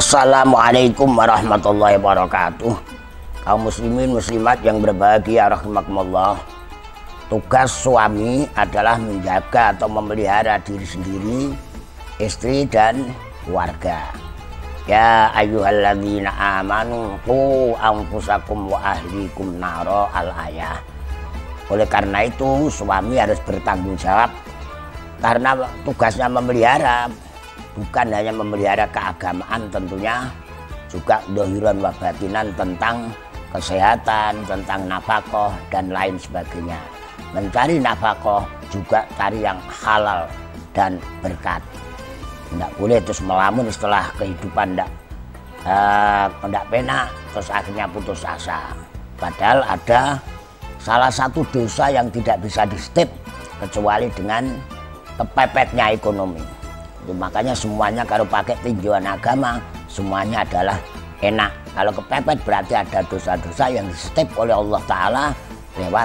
Assalamualaikum warahmatullahi wabarakatuh. Kaum muslimin muslimat yang berbahagia rahimakumullah. Tugas suami adalah menjaga atau memelihara diri sendiri, istri dan keluarga. Ya ayyuhalladzina amanu qu anfusakum wa ahlikum naro al-ayah. Oleh karena itu suami harus bertanggung jawab karena tugasnya memelihara. Bukan hanya memelihara keagamaan, tentunya juga dohiran wa batinan tentang kesehatan, tentang nafkah dan lain sebagainya. Mencari nafkah juga cari yang halal dan berkat. Tidak boleh terus melamun setelah kehidupan tidak penak terus akhirnya putus asa. Padahal ada salah satu dosa yang tidak bisa di stop kecuali dengan kepepetnya ekonomi. Makanya semuanya kalau pakai tinjauan agama semuanya adalah enak. Kalau kepepet berarti ada dosa-dosa yang di-step oleh Allah Ta'ala lewat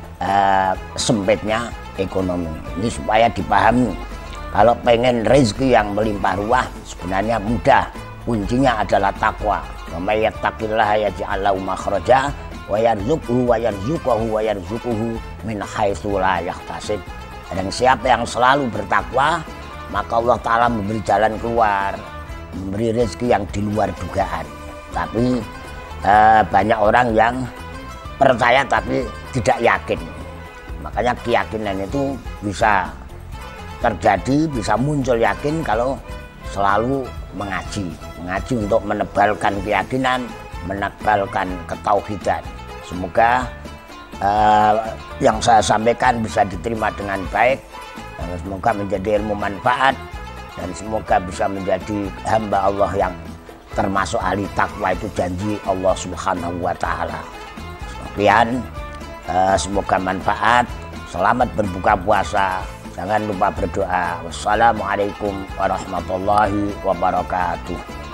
sempitnya ekonomi. Ini supaya dipahami. Kalau pengen rezeki yang melimpah ruah sebenarnya mudah. Kuncinya adalah takwa. Wa may yattaqillaha yaj'al lahu makhraja wa yarzuqhu wa yarzuquhu min haitsu la yahtasib. Dan siapa yang selalu bertakwa, maka Allah Ta'ala memberi jalan keluar, memberi rezeki yang di luar dugaan. Tapi banyak orang yang percaya tapi tidak yakin. Makanya keyakinan itu bisa terjadi, bisa muncul yakin kalau selalu mengaji. Mengaji untuk menebalkan keyakinan, menebalkan ketauhidan. Semoga yang saya sampaikan bisa diterima dengan baik. Semoga menjadi ilmu manfaat dan semoga bisa menjadi hamba Allah yang termasuk ahli takwa, itu janji Allah Subhanahu wa Ta'ala. Sekian, semoga manfaat. Selamat berbuka puasa. Jangan lupa berdoa. Wassalamualaikum warahmatullahi wabarakatuh.